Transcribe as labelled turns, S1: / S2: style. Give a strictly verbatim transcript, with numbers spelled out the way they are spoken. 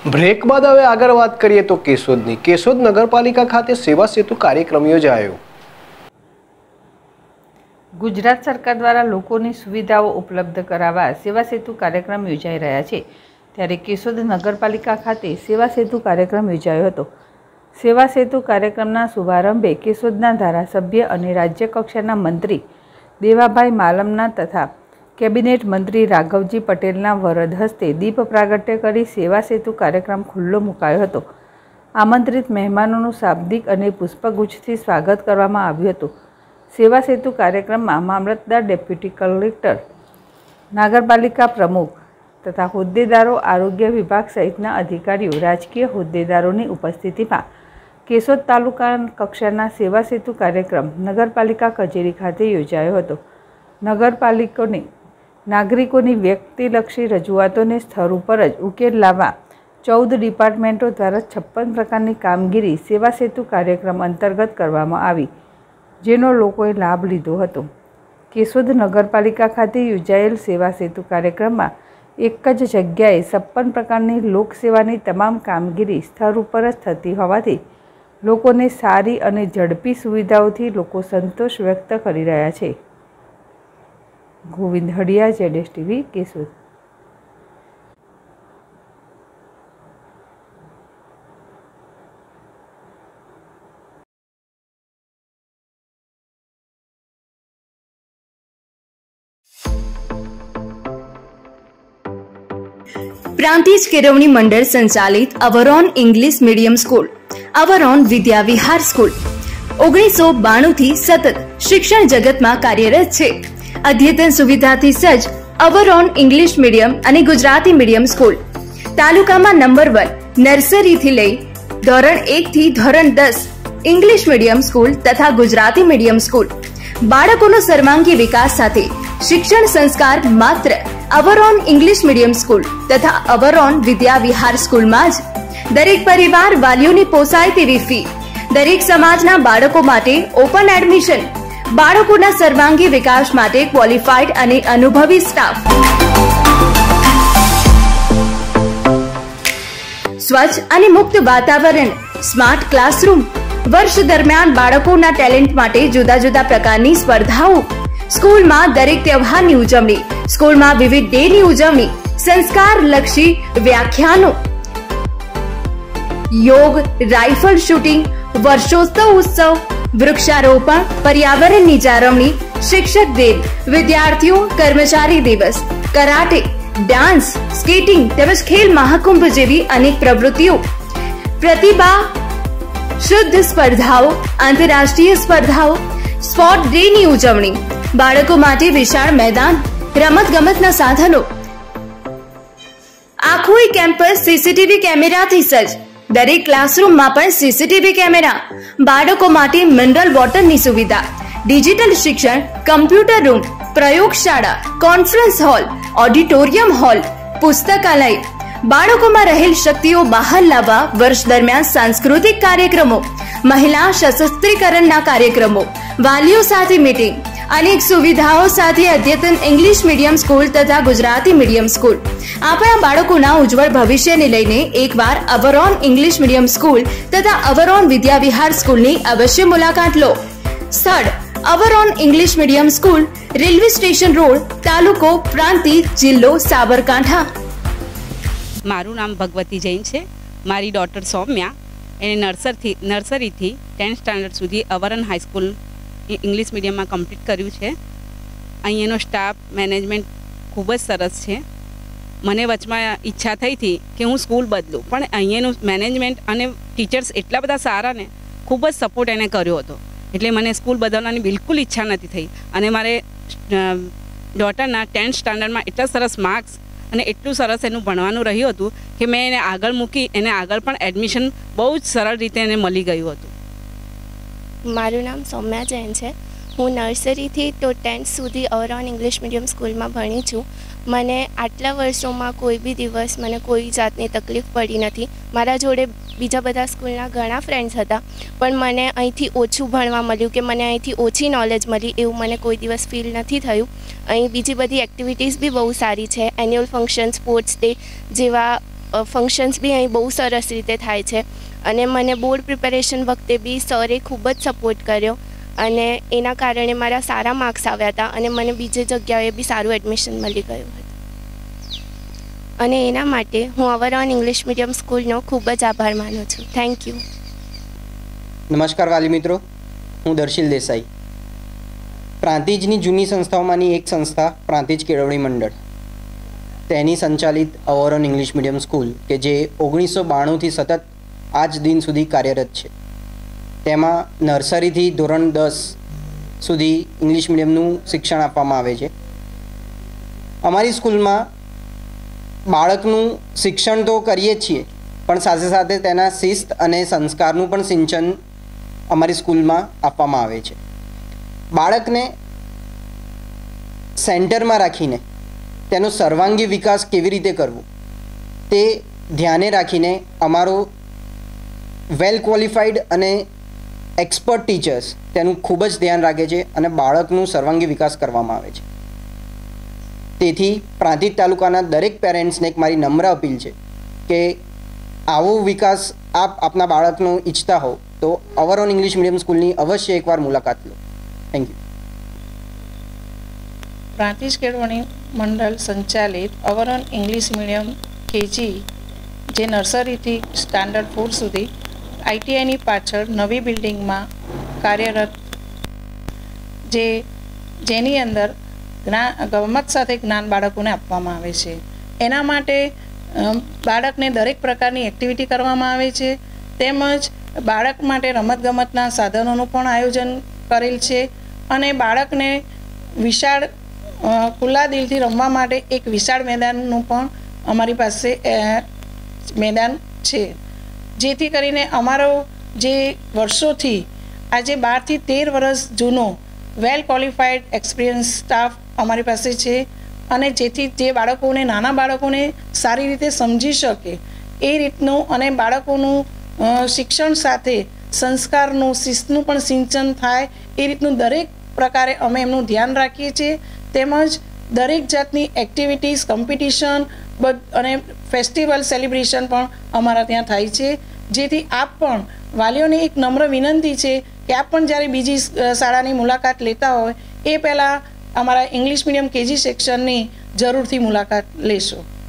S1: Break બાદ હવે આગળ વાત કરીએ તો કેશોદની કેશોદ નગરપાલિકા ખાતે સેવા સેતુ કાર્યક્રમ યોજાયો।
S2: ગુજરાત સરકાર દ્વારા લોકોની સુવિધાઓ ઉપલબ્ધ કરાવવા સેવા સેતુ કાર્યક્રમ યોજાઈ રહ્યા છે, ત્યારે કેશોદ નગરપાલિકા ખાતે સેવા સેતુ કાર્યક્રમ યોજાયો હતો। સેવા સેતુ કાર્યક્રમના શુભારંભે કેશોદના ધારાસભ્ય અને રાજ્ય કક્ષાના મંત્રી દેવાભાઈ માલમના તથા કેબિનેટ મંત્રી રાઘવજી પટેલના વરદ હસ્તે દીપ પ્રાગટ્ય કરી સેવા સેતુ કાર્યક્રમ ખુલ્લો મુકાયો હતો। આમંત્રિત મહેમાનોનું શાબ્દિક અને પુષ્પગુચ્છથી સ્વાગત કરવામાં આવ્યું હતું। સેવા સેતુ કાર્યક્રમમાં મામલતદાર, ડેપ્યુટી કલેક્ટર, નગરપાલિકા પ્રમુખ તથા હોદ્દેદારો, આરોગ્ય વિભાગ સહિતના અધિકારીઓ, રાજકીય હોદ્દેદારોની ઉપસ્થિતિમાં કેશોદ તાલુકા કક્ષાના સેવા સેતુ કાર્યક્રમ નગરપાલિકા કચેરી ખાતે યોજાયો હતો। નગરપાલિકોની નાગરિકોની વ્યક્તિલક્ષી રજૂઆતોને સ્થળ ઉપર જ ઉકેલ લાવવા ચૌદ ડિપાર્ટમેન્ટો દ્વારા છપ્પન પ્રકારની કામગીરી સેવા સેતુ કાર્યક્રમ અંતર્ગત કરવામાં આવી, જેનો લોકોએ લાભ લીધો હતો। કેશોદ નગરપાલિકા ખાતે યોજાયેલ સેવા સેતુ કાર્યક્રમમાં એક જ જગ્યાએ છપ્પન પ્રકારની લોકસેવાની તમામ કામગીરી સ્થળ ઉપર જ થતી હોવાથી લોકોને સારી અને ઝડપી સુવિધાઓથી લોકો સંતોષ વ્યક્ત કરી રહ્યા છે। ગોવિંદ હડિયા, જેડેશ ટીવી, કેશોદ।
S3: प्रांतिज केळवणी मंडळ संचालित अवरोन इंग्लिश मीडियम स्कूल, अवरोन विद्या विहार स्कूल ओगनीसो बाणु थी सतत शिक्षण जगत में कार्यरत छे। अद्यतन सुविधाथी सज्ज अवरोन इंग्लिश मीडियम અને ગુજરાતી મીડિયમ સ્કૂલ તાલુકામાં નંબર વન નર્સરી થી લઈ ધોરણ એક થી ધોરણ દસ ઇંગ્લિશ મીડિયમ સ્કૂલ તથા ગુજરાતી મીડિયમ સ્કૂલ બાળકોનો સર્વાંગી વિકાસ સાથે શિક્ષણ સંસ્કાર માત્ર અવરોન ઇંગ્લિશ મીડિયમ સ્કૂલ તથા અવરોન વિદ્યા વિહાર સ્કૂલમાં જ। દરેક પરિવાર વાલીઓની પોસાય તેવી ફી, દરેક સમાજના બાળકો માટે ઓપન એડમિશન, બાળકોના સર્વાંગી વિકાસ માટે ક્વોલિફાઈડ અને અનુભવી સ્ટાફ, સ્વચ્છ અને મુક્ત વાતાવરણ, સ્માર્ટ ક્લાસરૂમ, વર્ષ દરમિયાન બાળકોના ટેલેન્ટ માટે જુદા જુદા પ્રકારની સ્પર્ધાઓ, સ્કૂલમાં દરેક તહેવારની ઉજવણી, સ્કૂલમાં વિવિધ ડેની ઉજવણી, સંસ્કારલક્ષી વ્યાખ્યાનો, યોગ, રાઇફલ શૂટિંગ, વર્ષોત્સવ ઉત્સવ, વૃક્ષારોપણ, પર્યાવરણની જાળવણી, શિક્ષક દિન, વિદ્યાર્થીઓ કર્મચારી દિવસ, કરાટે, ડાન્સ, સ્કેટિંગ તેમજ ખેલ મહાકુંભ જેવી અનેક પ્રવૃત્તિઓ, પ્રતિભા શુદ્ધ સ્પર્ધાઓ, આંતરરાષ્ટ્રીય સ્પર્ધાઓ, સ્પોર્ટ ડેની ઉજવણી, બાળકો માટે વિશાળ મેદાન, રમત ગમતના સાધનો, આખું કેમ્પસ સીસીટીવી કેમેરાથી સજ્જ, દરેક ક્લાસરૂમમાં પણ સીસીટીવી કેમેરા, બાળકો માટે મિનરલ વોટરની સુવિધા, ડિજિટલ શિક્ષણ, કમ્પ્યુટર રૂમ, પ્રયોગશાળા, કોન્ફરન્સ હોલ, ઓડિટોરિયમ હોલ, પુસ્તકાલય, બાળકોમાં રહેલ શક્તિઓ બહાર લાવવા વર્ષ દરમિયાન સાંસ્કૃતિક કાર્યક્રમો, મહિલા સશક્તિકરણના કાર્યક્રમો, વાલીઓ સાથે મીટિંગ, અનેક સુવિધાઓ સાથે અદ્યતન ઇંગ્લિશ મીડિયમ સ્કૂલ તથા ગુજરાતી મીડિયમ સ્કૂલ આપણા બાળકોના ઉજ્જવળ ભવિષ્યને લઈને એકવાર અવરોન ઇંગ્લિશ મીડિયમ સ્કૂલ તથા અવરોન વિદ્યા વિહાર સ્કૂલની અવશ્ય મુલાકાત લો। સ્થળ અવરોન English medium school, railway station road, તાલુકો પ્રાંતિજ, જિલ્લો સાબરકાંઠા।
S4: મારું નામ ભગવતી જૈન છે। મારી ડોટર સૌમ્યા એને નર્સરીથી નર્સરીથી ટેન્થ સ્ટાન્ડર્ડ સુધી અવરોન હાઈસ્કૂલ ઇંગ્લિશ મીડિયમમાં કમ્પ્લીટ કર્યું છે। અહીંયાનો સ્ટાફ, મેનેજમેન્ટ ખૂબ જ સરસ છે। મને વચમાં ઈચ્છા થઈ હતી કે હું સ્કૂલ બદલું, પણ અહીંયાનું મેનેજમેન્ટ અને ટીચર્સ એટલા બધા સારા ને ખૂબ જ સપોર્ટ એને કર્યો હતો, એટલે મને સ્કૂલ બદલવાની બિલકુલ ઈચ્છા નથી થઈ। અને મારે ડોટરના ટેન્થ સ્ટાન્ડર્ડમાં એટલા સરસ માર્ક્સ અને એટલું સરસ એનું ભણવાનું રહ્યું હતું કે મેં એને આગળ મૂકી એને આગળ પણ એડમિશન બહુ જ સરળ રીતે એને મળી ગયું હતું।
S5: મારું નામ સૌમ્યા જૈન છે। હું નર્સરીથી તો ટેન્થ સુધી અવરોન ઇંગ્લિશ મીડિયમ સ્કૂલમાં ભણી છું। મને આટલા વર્ષોમાં કોઈ બી દિવસ મને કોઈ જાતની તકલીફ પડી નથી। મારા જોડે બીજા બધા સ્કૂલના ઘણા ફ્રેન્ડ્સ હતા, પણ મને અહીંથી ઓછું ભણવા મળ્યું કે મને અહીંથી ઓછી નોલેજ મળી એવું મને કોઈ દિવસ ફીલ નથી થયું। અહીં બીજી બધી એક્ટિવિટીઝ બી બહુ સારી છે। એન્યુઅલ ફંક્શન, સ્પોર્ટ્સ ડે જેવા ફંક્શન્સ બી અહીં બહુ સરસ રીતે થાય છે અને મને બોર્ડ પ્રિપેરેશન વખતે બી સરે ખૂબ જ સપોર્ટ કર્યો અને એના કારણે મારા સારા માર્ક્સ આવ્યા હતા અને મને બીજી જગ્યાએ બી સારું એડમિશન મળી ગયું હતું અને એના માટે હું અવરોન ઇંગ્લિશ મીડિયમ સ્કૂલનો ખૂબ જ આભાર માનું છું. Thank you.
S6: નમસ્કાર વાલી મિત્રો, હું દર્શિલ દેસાઈ. પ્રાંતિજની જૂની સંસ્થાઓમાંની એક સંસ્થા પ્રાંતિજ કેળવણી મંડળ, તેની સંચાલિત અવરોન ઇંગ્લિશ મીડિયમ સ્કૂલ કે જે ઓગણીસો બાણુંથી સતત આજ દિન સુધી કાર્યરત છે. તેમાં નર્સરીથી ધોરણ દસ સુધી ઇંગ્લિશ મીડિયમનું શિક્ષણ આપવામાં આવે છે. અમારી સ્કૂલમાં બાળકનું શિક્ષણ તો કરીએ જ છીએ, પણ સાથે સાથે તેના શિસ્ત અને સંસ્કારનું પણ સિંચન અમારી સ્કૂલમાં આપવામાં આવે છે. બાળકને સેન્ટરમાં રાખીને તેનો સર્વાંગી વિકાસ કેવી રીતે કરવો તે ધ્યાને રાખીને અમારો વેલ ક્વોલિફાઈડ અને એક્સપર્ટ ટીચર્સ તેનું ખૂબ જ ધ્યાન રાખે છે અને બાળકનું સર્વાંગી વિકાસ કરવામાં આવે છે. તેથી પ્રાંતિજ તાલુકાના દરેક પેરેન્ટ્સને એક મારી નમ્ર અપીલ છે કે આવો વિકાસ આપ આપના બાળકનો ઈચ્છતા હો તો અવરોન ઇંગ્લિશ મીડિયમ સ્કૂલની અવશ્ય એકવાર મુલાકાત લો. Thank you.
S7: પ્રાંતિજ કેળવણી મંડળ સંચાલિત અવરોન ઇંગ્લિશ મીડિયમ કેજી જે નર્સરીથી સ્ટાન્ડર્ડ ફોર સુધી આઈટીઆઈની પાછળ નવી બિલ્ડિંગમાં કાર્યરત, જે જેની અંદર જ્ઞાન ગમત સાથે જ્ઞાન બાળકોને આપવામાં આવે છે. એના માટે બાળકને દરેક પ્રકારની એક્ટિવિટી કરવામાં આવે છે, તેમજ બાળક માટે રમતગમતના સાધનોનું પણ આયોજન કરેલ છે અને બાળકને વિશાળ ખુલ્લા દિલથી રમવા માટે એક વિશાળ મેદાનનું પણ અમારી પાસે મેદાન છે, જેથી કરીને અમારો જે વર્ષોથી આજે બારથી તેર વર્ષ જૂનો વેલ ક્વોલિફાઈડ એક્સપિરિયન્સ સ્ટાફ અમારી પાસે છે અને જેથી જે બાળકોને નાના બાળકોને સારી રીતે સમજી શકે એ રીતનું અને બાળકોનું શિક્ષણ સાથે સંસ્કારનું શિસ્તનું પણ સિંચન થાય એ રીતનું દરેક પ્રકારે અમે એમનું ધ્યાન રાખીએ છીએ. તેમજ દરેક જાતની એક્ટિવિટીઝ, કોમ્પિટિશન અને ફેસ્ટિવલ સેલિબ્રેશન પણ અમારા ત્યાં થાય છે, જેથી આપ પણ વાલીઓને એક નમ્ર વિનંતી છે કે આપ પણ જ્યારે બીજી શાળાની મુલાકાત લેતા હોય એ પહેલાં અમારા ઇંગ્લિશ મીડિયમ કેજી સેક્શનની જરૂરથી મુલાકાત લેશો.